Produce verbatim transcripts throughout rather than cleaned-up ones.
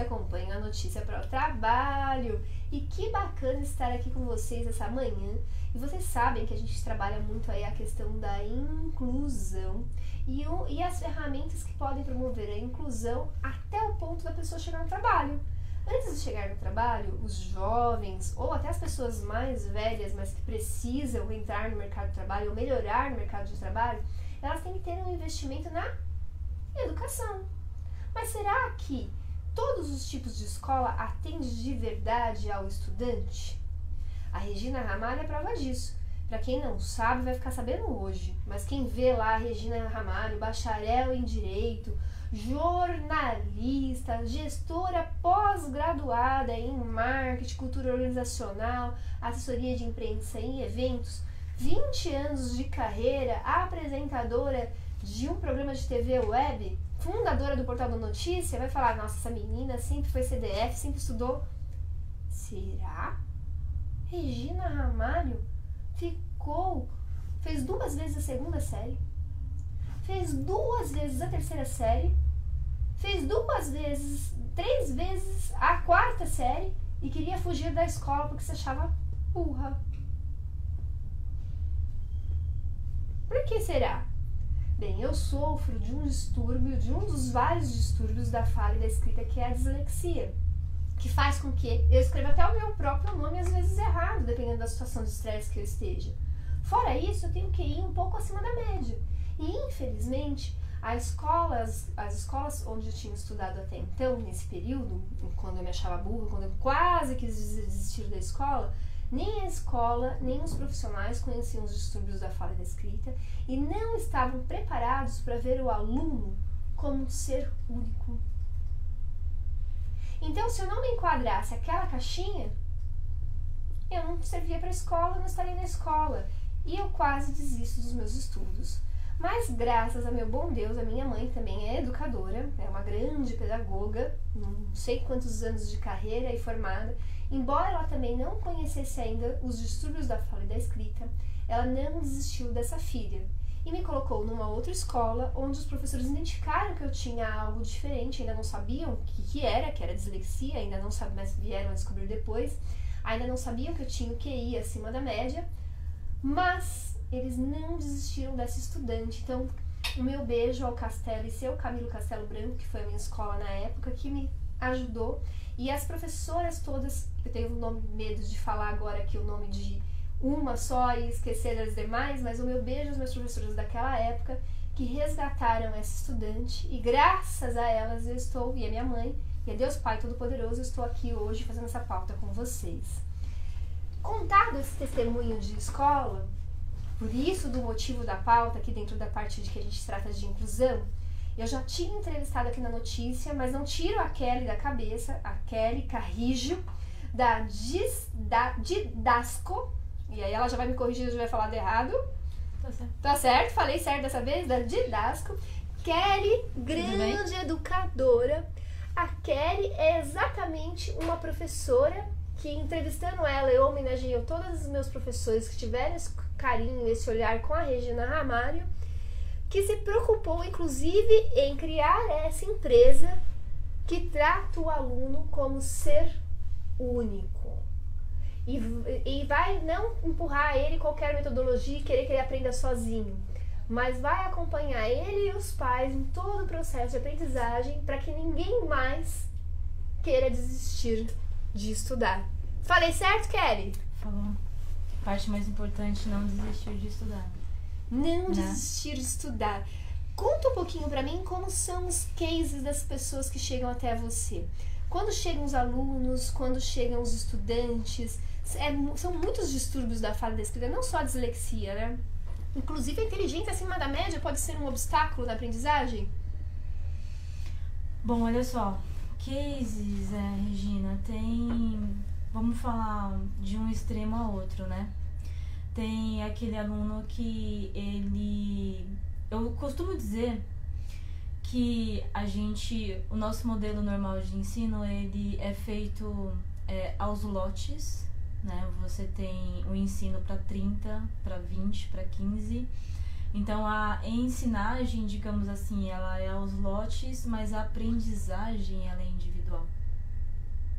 que acompanham a Notícia para o Trabalho. E que bacana estar aqui com vocês essa manhã. E vocês sabem que a gente trabalha muito aí a questão da inclusão e, o, e as ferramentas que podem promover a inclusão até o ponto da pessoa chegar no trabalho. Antes de chegar no trabalho, os jovens ou até as pessoas mais velhas, mas que precisam entrar no mercado de trabalho ou melhorar no mercado de trabalho, elas têm que ter um investimento na educação. Mas será que todos os tipos de escola atendem de verdade ao estudante? A Regina Ramalho é prova disso. Para quem não sabe, vai ficar sabendo hoje. Mas quem vê lá a Regina Ramalho, bacharel em Direito, jornalista, gestora pós-graduada em Marketing, Cultura Organizacional, assessoria de imprensa em eventos, vinte anos de carreira, apresentadora de um programa de T V web, fundadora do Portal da Notícia, vai falar, nossa, essa menina sempre foi C D F, sempre estudou. Será? Regina Ramalho ficou, fez duas vezes a segunda série, fez duas vezes a terceira série, fez duas vezes, três vezes a quarta série e queria fugir da escola porque se achava burra. Por que será? Bem, eu sofro de um distúrbio, de um dos vários distúrbios da fala e da escrita, que é a dislexia, que faz com que eu escreva até o meu próprio nome, às vezes errado, dependendo da situação de estresse que eu esteja. Fora isso, eu tenho que ir um pouco acima da média. E, infelizmente, a escola, as, as escolas onde eu tinha estudado até então, nesse período, quando eu me achava burra, quando eu quase quis desistir da escola, nem a escola, nem os profissionais conheciam os distúrbios da fala e da escrita e não estavam preparados para ver o aluno como um ser único. Então, se eu não me enquadrasse aquela caixinha, eu não servia para a escola, não estaria na escola. E eu quase desisto dos meus estudos. Mas, graças a meu bom Deus, a minha mãe também é educadora, é uma grande pedagoga, não sei quantos anos de carreira e formada. Embora ela também não conhecesse ainda os distúrbios da fala e da escrita, ela não desistiu dessa filha e me colocou numa outra escola onde os professores identificaram que eu tinha algo diferente, ainda não sabiam o que, que era, que era dislexia, ainda não sabiam, mas vieram a descobrir depois, ainda não sabiam que eu tinha o Q I acima da média, mas eles não desistiram dessa estudante. Então, o meu beijo ao Castelo e seu Camilo Castelo Branco, que foi a minha escola na época, que me ajudou, e as professoras todas, eu tenho um nome, medo de falar agora aqui o nome de uma só e esquecer das demais, mas o meu beijo aos meus professores daquela época que resgataram essa estudante e graças a elas eu estou, e a minha mãe, e a Deus Pai Todo-Poderoso, eu estou aqui hoje fazendo essa pauta com vocês. Contado esse testemunho de escola, por isso do motivo da pauta aqui dentro da parte de que a gente trata de inclusão, eu já tinha entrevistado aqui na notícia, mas não tiro a Kelly da cabeça, a Kelly Carrijo, da, Dis, da Didasco, e aí ela já vai me corrigir se eu já vai falar errado. Tá certo. Tá certo? Falei certo dessa vez? Da Didasco. Kelly, grande educadora. A Kelly é exatamente uma professora que, entrevistando ela, eu homenageio todos os meus professores que tiveram esse carinho, esse olhar com a Regina Ramalho, que se preocupou, inclusive, em criar essa empresa que trata o aluno como ser único. E, e vai não empurrar ele qualquer metodologia e querer que ele aprenda sozinho, mas vai acompanhar ele e os pais em todo o processo de aprendizagem para que ninguém mais queira desistir de estudar. Falei certo, Kelly? Falou. A parte mais importante, não desistir de estudar. Não né? desistir de estudar. Conta um pouquinho pra mim como são os cases das pessoas que chegam até você. Quando chegam os alunos, quando chegam os estudantes, é, são muitos distúrbios da fala e da escrita, não só a dislexia, né? Inclusive a inteligência acima da média pode ser um obstáculo na aprendizagem? Bom, olha só, cases, é, Regina, tem, vamos falar de um extremo a outro, né? Tem aquele aluno que ele, eu costumo dizer que a gente, o nosso modelo normal de ensino, ele é feito é, aos lotes, né? Você tem o ensino para trinta, para vinte, para quinze. Então a ensinagem, digamos assim, ela é aos lotes, mas a aprendizagem ela é individual.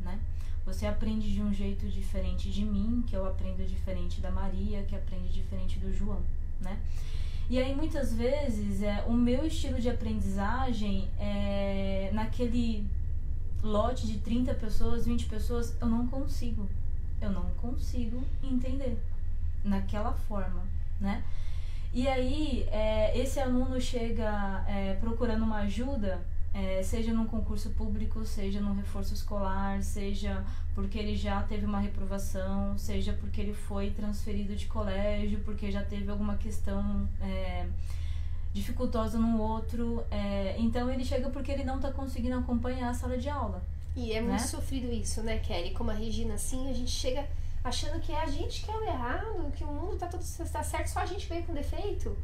né? Você aprende de um jeito diferente de mim, que eu aprendo diferente da Maria, que aprende diferente do João, né? E aí, muitas vezes, é, o meu estilo de aprendizagem, é, naquele lote de trinta pessoas, vinte pessoas, eu não consigo. Eu não consigo entender naquela forma, né? E aí, é, esse aluno chega é, procurando uma ajuda, é, seja num concurso público, seja num reforço escolar, seja porque ele já teve uma reprovação, seja porque ele foi transferido de colégio, porque já teve alguma questão é, dificultosa no outro. É, então, ele chega porque ele não está conseguindo acompanhar a sala de aula. E é muito né? sofrido isso, né, Kelly? Como a Regina, assim, a gente chega achando que é a gente que é o errado, que o mundo tá, todo, tá certo, só a gente veio com defeito.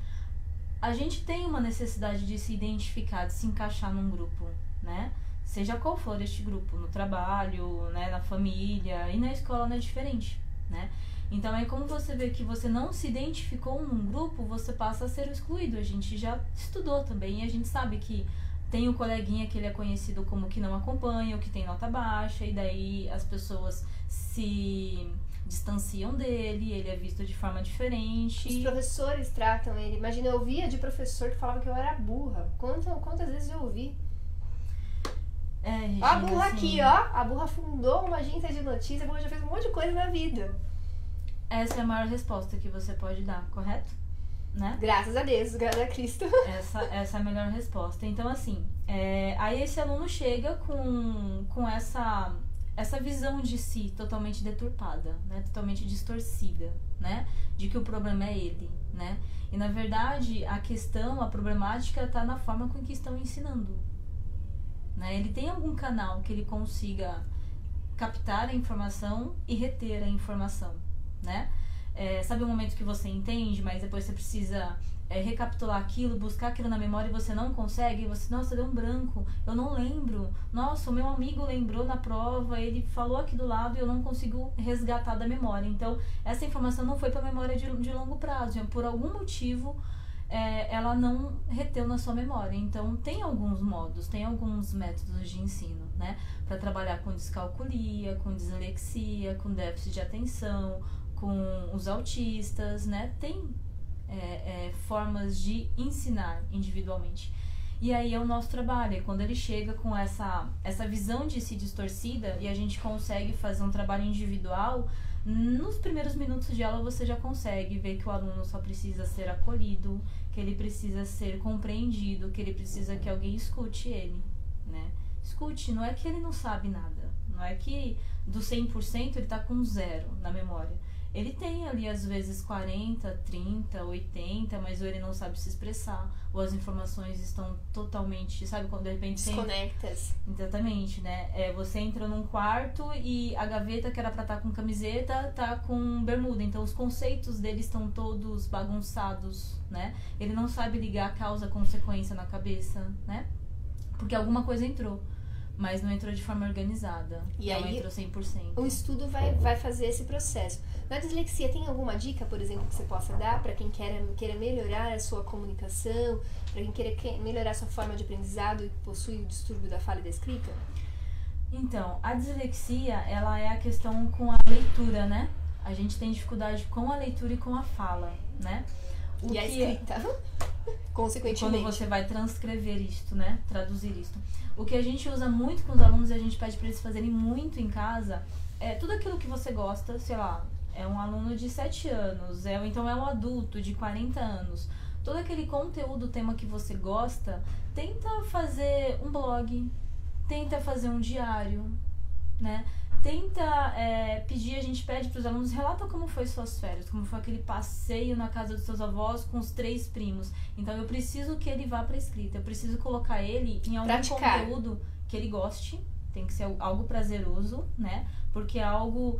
A gente tem uma necessidade de se identificar, de se encaixar num grupo, né? Seja qual for este grupo, no trabalho, né, na família, e na escola não é diferente, né? Então, é como você vê que você não se identificou num grupo, você passa a ser excluído. A gente já estudou também e a gente sabe que tem o coleguinha que ele é conhecido como que não acompanha, ou que tem nota baixa, e daí as pessoas se distanciam dele, ele é visto de forma diferente. Os professores tratam ele. Imagina, eu ouvia de professor que falava que eu era burra. Quantas, quantas vezes eu ouvi? É, Regina, ó a burra assim, aqui, ó. A burra fundou uma agência de notícias, a burra já fez um monte de coisa na vida. Essa é a maior resposta que você pode dar, correto? Né? Graças a Deus, graças a Cristo. Essa, essa é a melhor resposta. Então, assim, é, aí esse aluno chega com, com essa, essa visão de si totalmente deturpada, né? Totalmente distorcida, né? De que o problema é ele, né? E, na verdade, a questão, a problemática está na forma com que estão ensinando, né? Ele tem algum canal que ele consiga captar a informação e reter a informação, né? É, sabe o momento que você entende, mas depois você precisa é, recapitular aquilo, buscar aquilo na memória e você não consegue, você, nossa, deu um branco, eu não lembro, nossa, o meu amigo lembrou na prova, ele falou aqui do lado e eu não consigo resgatar da memória. Então, essa informação não foi para a memória de, de longo prazo, por algum motivo é, ela não reteu na sua memória. Então, tem alguns modos, tem alguns métodos de ensino, né, para trabalhar com descalculia, com dislexia, com déficit de atenção, com os autistas, né? Tem é, é, formas de ensinar individualmente. E aí é o nosso trabalho, é quando ele chega com essa, essa visão de si distorcida e a gente consegue fazer um trabalho individual, nos primeiros minutos de aula você já consegue ver que o aluno só precisa ser acolhido, que ele precisa ser compreendido, que ele precisa que alguém escute ele, né? Escute, não é que ele não sabe nada, não é que do cem por cento ele tá com zero na memória. Ele tem ali, às vezes, quarenta, trinta, oitenta, mas ou ele não sabe se expressar, ou as informações estão totalmente, sabe, quando de repente... Desconectas. Tem... Exatamente, né? É, você entra num quarto e a gaveta que era pra estar com camiseta tá com bermuda, então os conceitos dele estão todos bagunçados, né? Ele não sabe ligar causa-consequência na cabeça, né? Porque alguma coisa entrou, mas não entrou de forma organizada, e não aí, entrou cem por cento. O estudo vai, vai fazer esse processo. Na dislexia, tem alguma dica, por exemplo, que você possa dar para quem queira, queira melhorar a sua comunicação, para quem queira que, melhorar a sua forma de aprendizado e possui o distúrbio da fala e da escrita? Então, a dislexia, ela é a questão com a leitura, né? A gente tem dificuldade com a leitura e com a fala, né? O e a escrita, é... consequentemente. Quando você vai transcrever isto, né? Traduzir isto. O que a gente usa muito com os alunos e a gente pede para eles fazerem muito em casa é tudo aquilo que você gosta, sei lá, é um aluno de sete anos, é, ou então é um adulto de quarenta anos. Todo aquele conteúdo, tema que você gosta, tenta fazer um blog, tenta fazer um diário, né? Tenta é, pedir, a gente pede para os alunos, relata como foi suas férias, como foi aquele passeio na casa dos seus avós com os três primos. Então eu preciso que ele vá para a escrita, eu preciso colocar ele em algum Praticar. Conteúdo que ele goste, tem que ser algo prazeroso, né? Porque é algo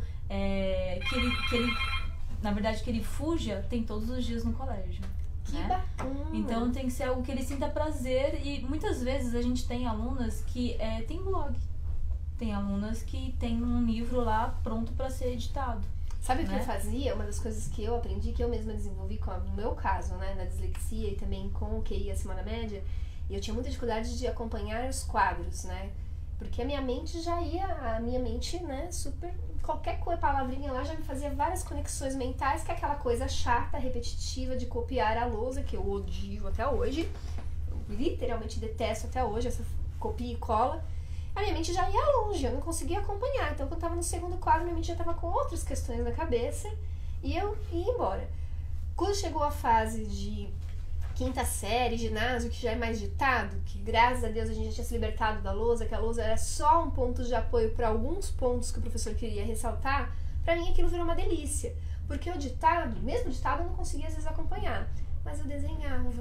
é, que, ele, que ele, na verdade, que ele fuja, tem todos os dias no colégio. Que né? bacana! Então tem que ser algo que ele sinta prazer e muitas vezes a gente tem alunas que é, tem blog. Tem alunas que tem um livro lá pronto para ser editado. Sabe o né? que eu fazia? Uma das coisas que eu aprendi, que eu mesma desenvolvi com a, no meu caso, né, na dislexia e também com o Q I acima da média, e eu tinha muita dificuldade de acompanhar os quadros, né? Porque a minha mente já ia, a minha mente, né, super, qualquer coisa, palavrinha lá já me fazia várias conexões mentais, que é aquela coisa chata, repetitiva de copiar a lousa, que eu odio até hoje, eu literalmente detesto até hoje, essa copia e cola. A minha mente já ia longe, eu não conseguia acompanhar. Então, quando eu tava no segundo quadro, minha mente já tava com outras questões na cabeça e eu ia embora. Quando chegou a fase de quinta série, ginásio, que já é mais ditado, que graças a Deus a gente já tinha se libertado da lousa, que a lousa era só um ponto de apoio para alguns pontos que o professor queria ressaltar, pra mim aquilo virou uma delícia. Porque o ditado, mesmo o ditado eu não conseguia às vezes acompanhar, mas eu desenhava.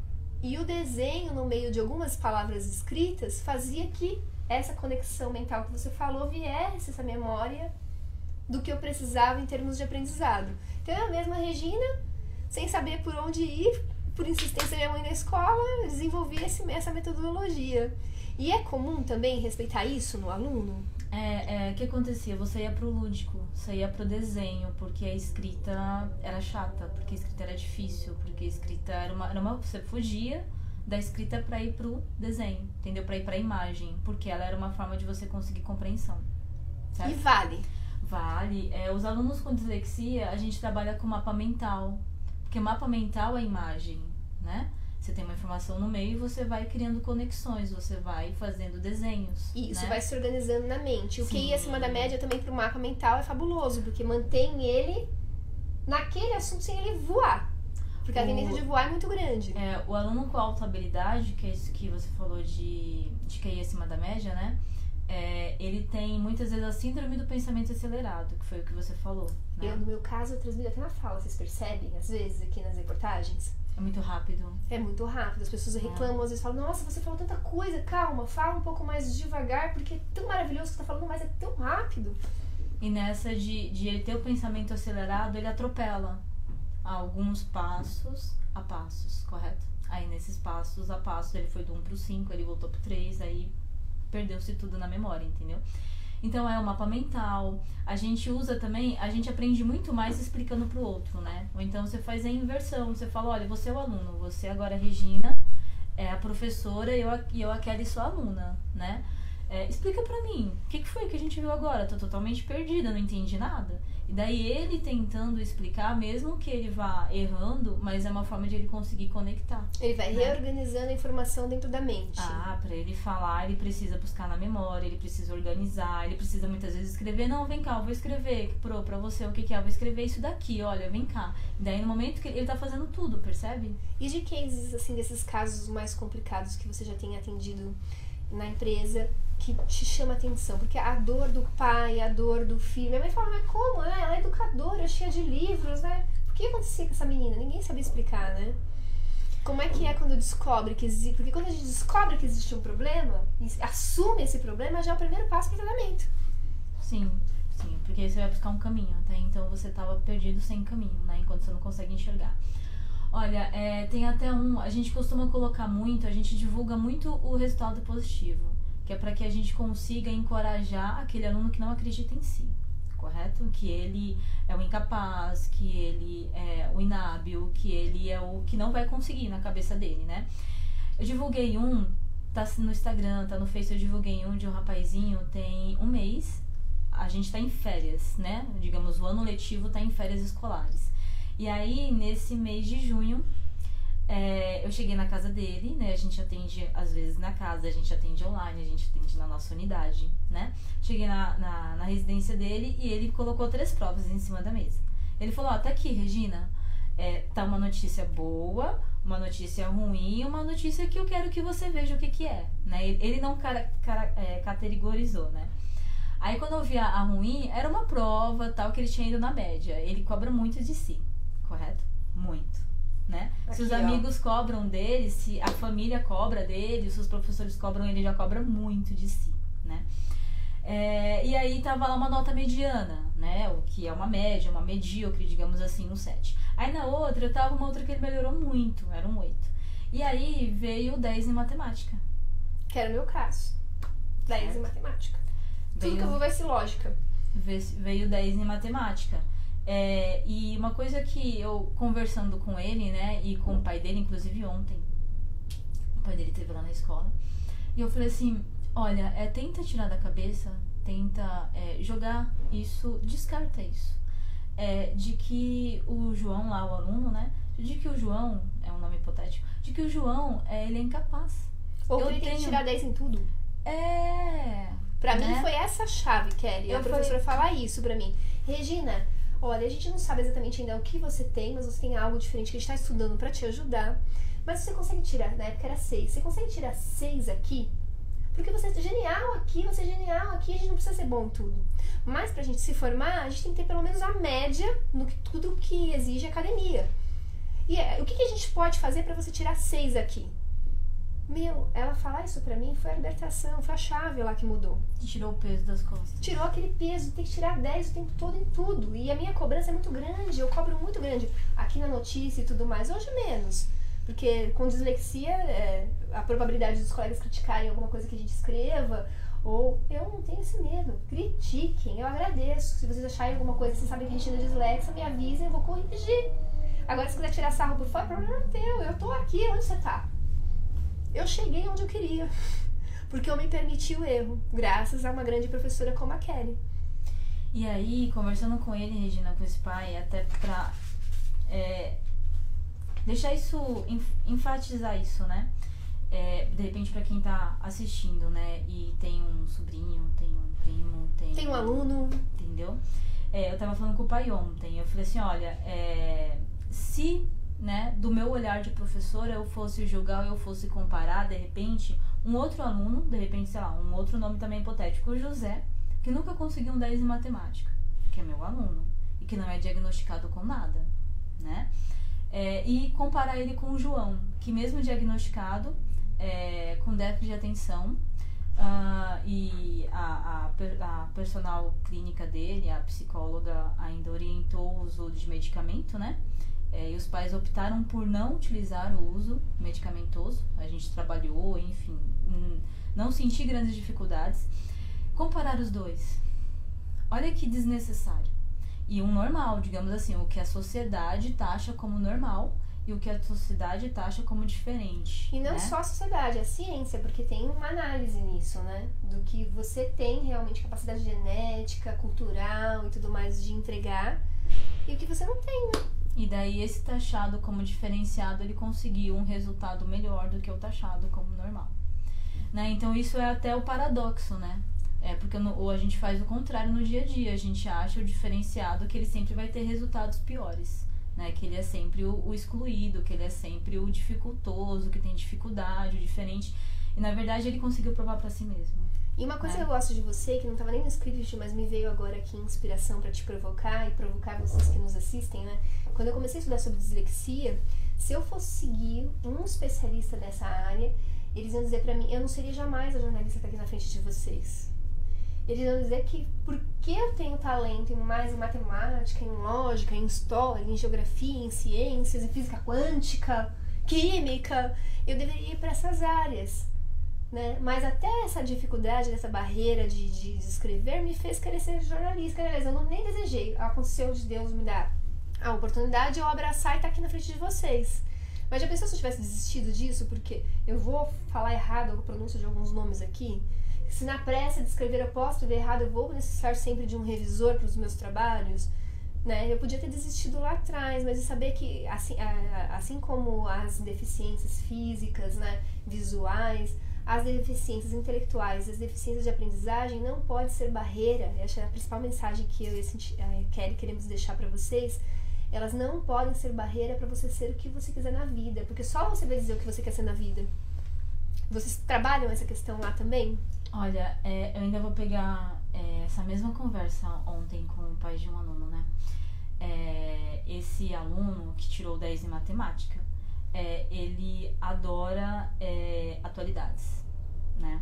E o desenho no meio de algumas palavras escritas fazia que essa conexão mental que você falou viesse essa memória do que eu precisava em termos de aprendizado. Então eu mesma, Regina, sem saber por onde ir, por insistência da minha mãe na escola, desenvolvi esse, essa metodologia. E é comum também respeitar isso no aluno? É, é, o que acontecia? Você ia pro lúdico, você ia pro desenho, porque a escrita era chata, porque a escrita era difícil, porque a escrita era uma... Era uma você fugia da escrita pra ir pro desenho, entendeu? Pra ir pra imagem, porque ela era uma forma de você conseguir compreensão, certo? E vale? Vale. É, os alunos com dislexia, a gente trabalha com mapa mental, porque mapa mental é imagem, né? Você tem uma informação no meio e você vai criando conexões, você vai fazendo desenhos. Isso, né? vai se organizando na mente. O Sim. Q I acima da média também pro mapa mental é fabuloso, porque mantém ele naquele assunto sem ele voar. Porque a O- tendência de voar é muito grande. É, o aluno com alta habilidade, que é isso que você falou de, de Q I acima da média, né? É, ele tem muitas vezes a síndrome do pensamento acelerado, que foi o que você falou, né? Eu, no meu caso, eu transmito até na fala, vocês percebem, às vezes, aqui nas reportagens? É muito rápido. É muito rápido, as pessoas reclamam, às vezes falam, nossa, você falou tanta coisa, calma, fala um pouco mais devagar, porque é tão maravilhoso que você tá falando, mas é tão rápido. E nessa de, de ele ter o pensamento acelerado, ele atropela alguns passos a passos, correto? Aí nesses passos a passos, ele foi do um pro cinco, ele voltou pro três, aí perdeu-se tudo na memória, entendeu? Então é o mapa mental. A gente usa também, a gente aprende muito mais explicando pro outro, né? Ou então você faz a inversão, você fala, olha, você é o aluno, você agora é a Regina, é a professora e eu, a- e eu a Kelly sou a aluna, né? É, explica pra mim, o que, que foi que a gente viu agora? Tô totalmente perdida, não entendi nada. E daí ele tentando explicar, mesmo que ele vá errando, mas é uma forma de ele conseguir conectar. Ele vai Né? reorganizando a informação dentro da mente. Ah, pra ele falar, ele precisa buscar na memória, ele precisa organizar, ele precisa muitas vezes escrever. Não, vem cá, eu vou escrever pro, pra você o que, que é. Eu vou escrever isso daqui, olha, vem cá. E daí no momento que ele tá fazendo tudo, percebe? E de cases, assim, desses casos mais complicados que você já tem atendido na empresa, que te chama atenção? Porque a dor do pai, a dor do filho... Minha mãe fala, mas como? Ah, ela é educadora, cheia de livros, né? O que acontecia com essa menina? Ninguém sabia explicar, né? Como é que é quando descobre que existe... Porque quando a gente descobre que existe um problema, e assume esse problema, já é o primeiro passo para o tratamento. Sim, sim, porque aí você vai buscar um caminho, até então você tava perdido sem caminho, né? Enquanto você não consegue enxergar. Olha, é, tem até um, a gente costuma colocar muito, a gente divulga muito o resultado positivo, que é para que a gente consiga encorajar aquele aluno que não acredita em si, correto? Que ele é o incapaz, que ele é o inábil, que ele é o que não vai conseguir na cabeça dele, né? Eu divulguei um, tá no Instagram, tá no Face, eu divulguei um de um rapazinho, tem um mês, a gente tá em férias, né? Digamos, o ano letivo tá em férias escolares. E aí, nesse mês de junho, é, eu cheguei na casa dele, né? A gente atende, às vezes, na casa, a gente atende online, a gente atende na nossa unidade, né? Cheguei na, na, na residência dele e ele colocou três provas em cima da mesa. Ele falou, ó, tá aqui, Regina, é, tá uma notícia boa, uma notícia ruim e uma notícia que eu quero que você veja o que que é, né? Ele, ele não cara, cara, é, categorizou, né? Aí, quando eu vi a, a ruim, era uma prova, tal, que ele tinha ido na média. Ele cobra muito de si. Correto? Muito, né? Aqui, se os ó. amigos cobram dele, se a família cobra dele, se os professores cobram, ele já cobra muito de si, né? É, e aí tava lá uma nota mediana, né? O que é uma média, uma medíocre, digamos assim, um sete. Aí na outra, tava uma outra que ele melhorou muito, era um oito. E aí veio dez em matemática. Que era o meu caso. dez em Certo. matemática. Tudo Veio, que eu vou vai ser lógica. veio dez em matemática. É, e uma coisa que eu, conversando com ele, né, e com o pai dele, inclusive ontem, o pai dele esteve lá na escola, e eu falei assim, Olha, é, tenta tirar da cabeça, tenta é, jogar isso, descarta isso. É, de que o João lá, o aluno, né? De que o João, é um nome hipotético, de que o João, é, ele é incapaz. Ou eu que ele tem tenho... que tirar dez em tudo. É... Pra né? mim foi essa a chave, Kelly. Eu a professora falei... falar isso pra mim. Regina, olha, a gente não sabe exatamente ainda o que você tem, mas você tem algo diferente que a gente tá estudando pra te ajudar. Mas você consegue tirar, na época era seis, você consegue tirar seis aqui? Porque você é genial aqui, você é genial aqui, a gente não precisa ser bom em tudo. Mas pra gente se formar, a gente tem que ter pelo menos a média no que, tudo que exige a academia. E é, o que, que a gente pode fazer pra você tirar seis aqui? Meu, ela falar isso pra mim foi a libertação, foi a chave lá que mudou. Tirou o peso das costas. Tirou aquele peso, tem que tirar dez o tempo todo em tudo. E a minha cobrança é muito grande, eu cobro muito grande aqui na notícia e tudo mais. Hoje menos, porque com dislexia, é, a probabilidade dos colegas criticarem alguma coisa que a gente escreva, ou eu não tenho esse medo. Critiquem, eu agradeço. Se vocês acharem alguma coisa, vocês sabem que a Regina é dislexa, me avisem, eu vou corrigir. Agora, se quiser tirar sarro por fora, o problema não é teu. Eu tô aqui, onde você tá? Eu cheguei onde eu queria, porque eu me permiti o erro, graças a uma grande professora como a Kelly. E aí, conversando com ele, Regina, com esse pai, até pra é, deixar isso, enfatizar isso, né? É, de repente, pra quem tá assistindo, né? E tem um sobrinho, tem um primo, tem... Tem um aluno. Entendeu? É, eu tava falando com o pai ontem, eu falei assim, olha, é, se... né, do meu olhar de professora, eu fosse julgar, eu fosse comparar, de repente, um outro aluno, de repente, sei lá, um outro nome também hipotético, o José, que nunca conseguiu um dez em matemática, que é meu aluno, e que não é diagnosticado com nada, né? É, e comparar ele com o João, que mesmo diagnosticado, é, com déficit de atenção, uh, e a, a, a personal clínica dele, a psicóloga, ainda orientou o uso de medicamento, né? É, e os pais optaram por não utilizar o uso medicamentoso. A gente trabalhou, enfim, não senti grandes dificuldades. Comparar os dois. Olha que desnecessário. E um normal, digamos assim, o que a sociedade taxa como normal e o que a sociedade taxa como diferente. E não né? só a sociedade, a ciência, porque tem uma análise nisso, né? Do que você tem realmente capacidade genética, cultural e tudo mais de entregar e o que você não tem, né? E daí esse taxado como diferenciado, ele conseguiu um resultado melhor do que o taxado como normal. Né? Então isso é até o paradoxo, né? É porque no, ou a gente faz o contrário no dia a dia, a gente acha o diferenciado que ele sempre vai ter resultados piores. Né? Que ele é sempre o, o excluído, que ele é sempre o dificultoso, que tem dificuldade, o diferente. E na verdade ele conseguiu provar pra si mesmo. E uma coisa é. que eu gosto de você, que não estava nem no script, mas me veio agora aqui inspiração para te provocar e provocar vocês que nos assistem, né? Quando eu comecei a estudar sobre dislexia, se eu fosse seguir um especialista dessa área, eles iam dizer pra mim, eu não seria jamais a jornalista que tá aqui na frente de vocês. Eles iam dizer que porque eu tenho talento em mais em matemática, em lógica, em história, em geografia, em ciências, em física quântica, química, eu deveria ir para essas áreas. Né? Mas até essa dificuldade, essa barreira de, de, de escrever me fez querer ser jornalista. Aliás, eu não, nem desejei. Aconteceu de Deus me dar a oportunidade de eu abraçar e estar aqui na frente de vocês. Mas já pensou se eu tivesse desistido disso? Porque eu vou falar errado a pronúncia de alguns nomes aqui. Se na pressa de escrever eu posso escrever errado, eu vou necessitar sempre de um revisor para os meus trabalhos. Né? Eu podia ter desistido lá atrás, mas de saber que assim, assim como as deficiências físicas, né, visuais, as deficiências intelectuais, as deficiências de aprendizagem não pode ser barreira. Essa é a principal mensagem que eu e a Kelly queremos deixar para vocês. Elas não podem ser barreira para você ser o que você quiser na vida, porque só você vai dizer o que você quer ser na vida. Vocês trabalham essa questão lá também? Olha, é, eu ainda vou pegar é, essa mesma conversa ontem com o pai de um aluno, né? É, esse aluno que tirou dez em matemática, é, ele adora é, atualidades, né?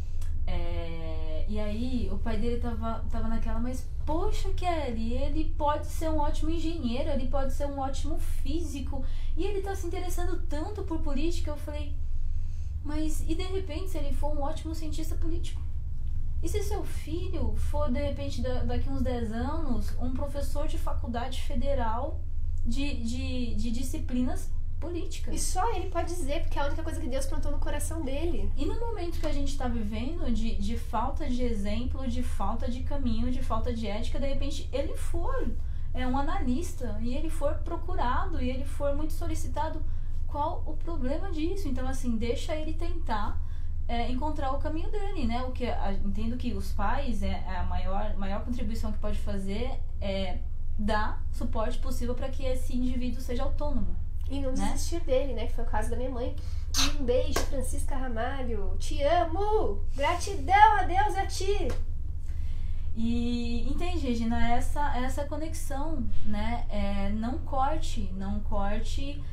É, e aí o pai dele tava, tava naquela, mas poxa, Kelly, ele pode ser um ótimo engenheiro, ele pode ser um ótimo físico, e ele tá se interessando tanto por política. Eu falei, mas e de repente se ele for um ótimo cientista político? E se seu filho for, de repente, da, daqui uns dez anos, um professor de faculdade federal de, de, de disciplinas política. E só ele pode dizer, porque é a única coisa que Deus plantou no coração dele. E no momento que a gente está vivendo de, de falta de exemplo, de falta de caminho, de falta de ética, de repente ele for é, um analista e ele for procurado e ele for muito solicitado, qual o problema disso? Então, assim, deixa ele tentar é, encontrar o caminho dele, né? O que a, entendo que os pais, é, a maior, maior contribuição que pode fazer é dar suporte possível para que esse indivíduo seja autônomo. E não né? desistir dele, né? Que foi o caso da minha mãe. E um beijo, Francisca Ramalho. Te amo! Gratidão a Deus e a ti! E entende, Regina, essa, essa conexão, né? É, não corte, não corte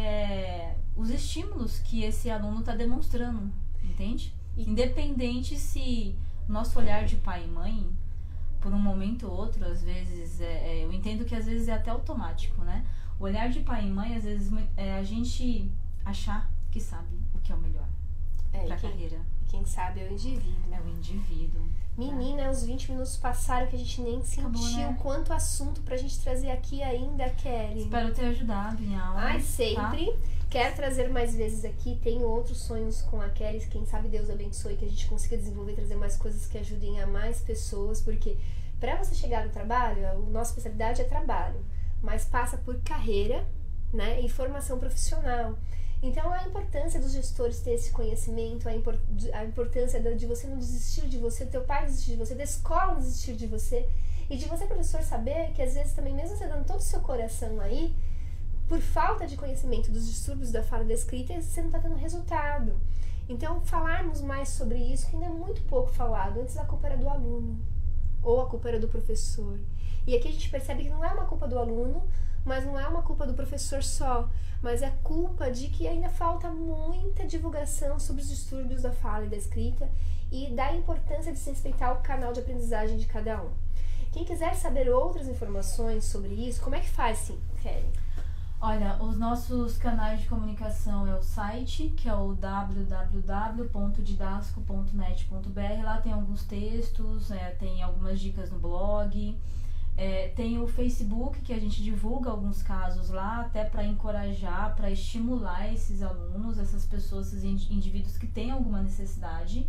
é, os estímulos que esse aluno está demonstrando, entende? E... Independente se nosso olhar de pai e mãe, por um momento ou outro, às vezes, é, é, eu entendo que às vezes é até automático, né? O olhar de pai e mãe, às vezes, é a gente achar que sabe o que é o melhor é, pra quem, carreira. Quem sabe é o indivíduo. É o indivíduo. Menina, os vinte minutos passaram que a gente nem sentiu. Acabou, né? Quanto assunto pra gente trazer aqui ainda, Kelly. Espero ter ajudado em aula. Ai, sempre. Tá? Quero trazer mais vezes aqui. Tenho outros sonhos com a Kelly. Quem sabe Deus abençoe que a gente consiga desenvolver e trazer mais coisas que ajudem a mais pessoas. Porque pra você chegar no trabalho, a nossa especialidade é trabalho. Mas passa por carreira, né, e formação profissional. Então, a importância dos gestores ter esse conhecimento, a, import a importância de você não desistir de você, do teu pai não desistir de você, da escola não desistir de você, e de você, professor, saber que às vezes também, mesmo você dando todo o seu coração aí, por falta de conhecimento dos distúrbios da fala e da escrita, você não está tendo resultado. Então, falarmos mais sobre isso, que ainda é muito pouco falado. Antes a culpa era do aluno, ou a culpa era do professor. E aqui a gente percebe que não é uma culpa do aluno, mas não é uma culpa do professor só, mas é culpa de que ainda falta muita divulgação sobre os distúrbios da fala e da escrita e da importância de se respeitar o canal de aprendizagem de cada um. Quem quiser saber outras informações sobre isso, como é que faz, sim, Kelly? Olha, os nossos canais de comunicação é o site, que é o w w w ponto didasco ponto net ponto b r. Lá tem alguns textos, é, tem algumas dicas no blog. É, tem o Facebook, que a gente divulga alguns casos lá, até para encorajar, para estimular esses alunos, essas pessoas, esses indivíduos que têm alguma necessidade,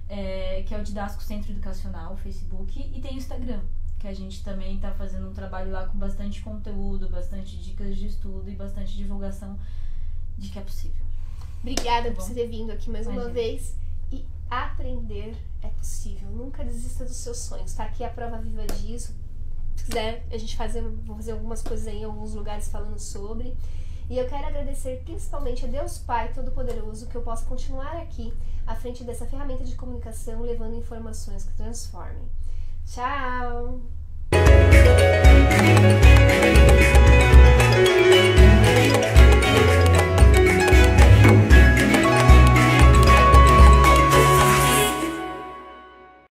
é, que é o Didasco Centro Educacional, o Facebook, e tem o Instagram, que a gente também está fazendo um trabalho lá com bastante conteúdo, bastante dicas de estudo e bastante divulgação de que é possível. Obrigada tá por você ter vindo aqui mais Imagina. uma vez. E aprender é possível. Nunca desista dos seus sonhos. Está aqui a prova viva disso. Se quiser, a gente fazer, vou fazer algumas coisas aí em alguns lugares falando sobre. E eu quero agradecer principalmente a Deus Pai Todo-Poderoso que eu possa continuar aqui à frente dessa ferramenta de comunicação, levando informações que transformem. Tchau!